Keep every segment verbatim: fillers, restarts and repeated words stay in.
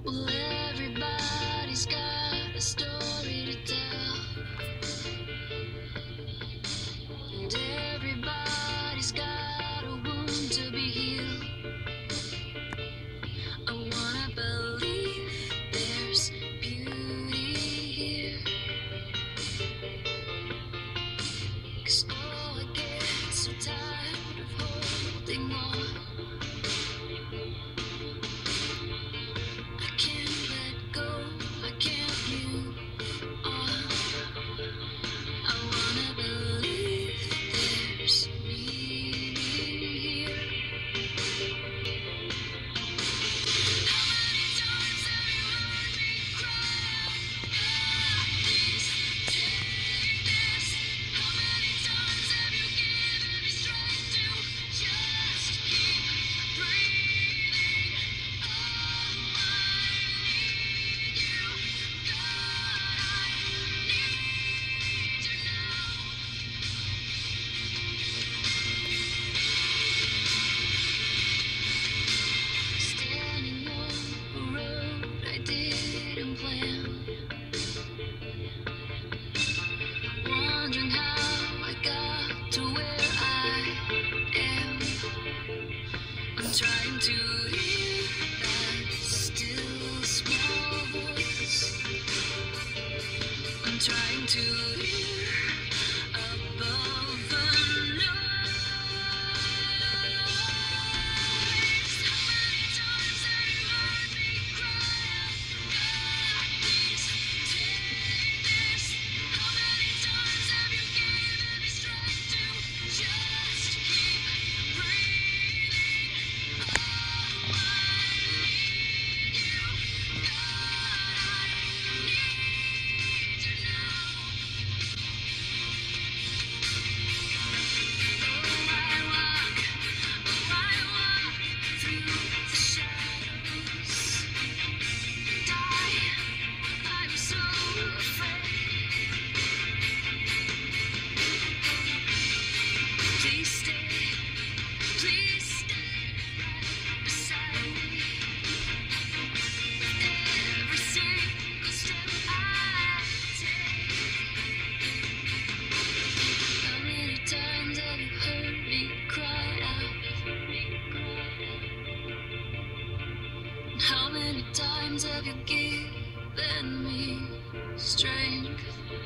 Well, everybody's got a story to tell, and everybody's got a wound to be healed. I wanna believe there's beauty here, 'cause oh, I get so tired of holding on. I can't let go, I can't move on. I wanna believe there's meaning here. How many times have you heard me cry out, God, please take this? How many times have you given me strength to just keep breathing? Oh, I need you, God, I need you now. Standing on a road I didn't plan, wondering how I got to where I am. I'm trying to hear that still small voice. I'm trying to hear above the noise. How many times have you heard me cry out, God, please take this? How many times have you given me strength to just keep breathing? Oh, I need you, God, I need you now. Oh, I walk, oh, I walk through the shadows. Die, I'm so afraid. Please stay, please stay right beside me. Every single step I take. How many times have you heard me cry out? And how many times have you given me strength?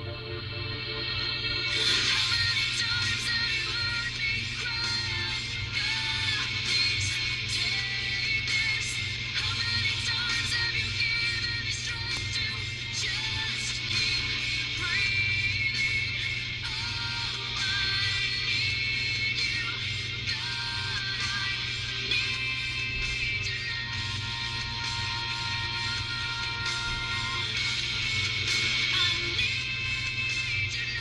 How many times have you heard me cry out, God, please take this? How many times have you given me strength to just keep breathing? Oh, I need you, God, I need you now. I need you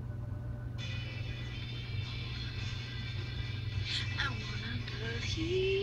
I wanna believe.